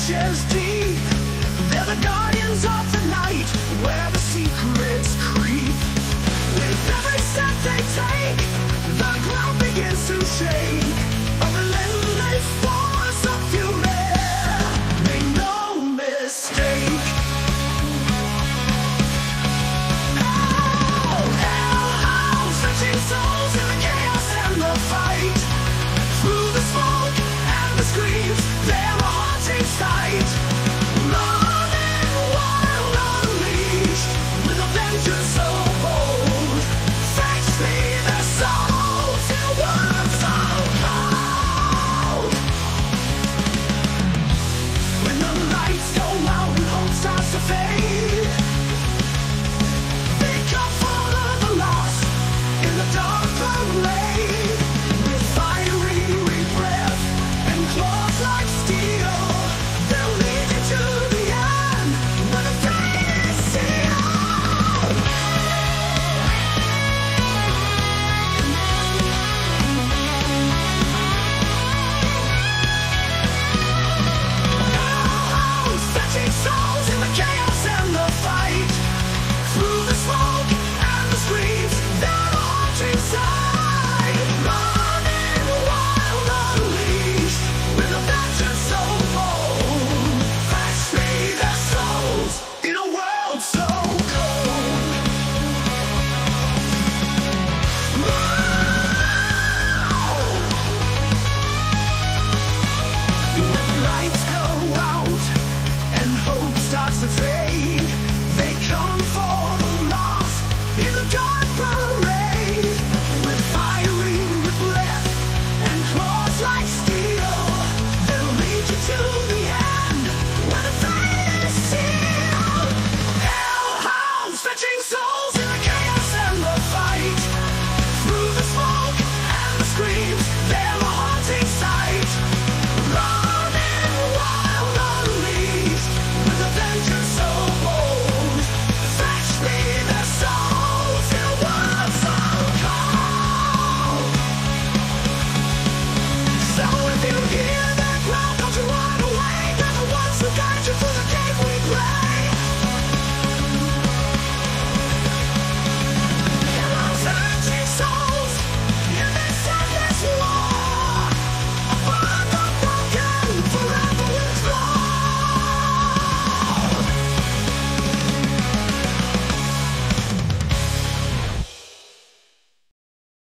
trenches deep. They're the guardians of the night, where the secrets creep. With every step they take, the ground begins to shake. A relentless force of fury, make no mistake. Hellhounds, searching souls in the chaos and the fight. Through the smoke and the screams, they're a haunting sight. Running wild, unleashed, with a vengeance so bold. Fetch me their souls till words so cold. When the lights go out and hope starts to fade, they come for the lost in the dark, the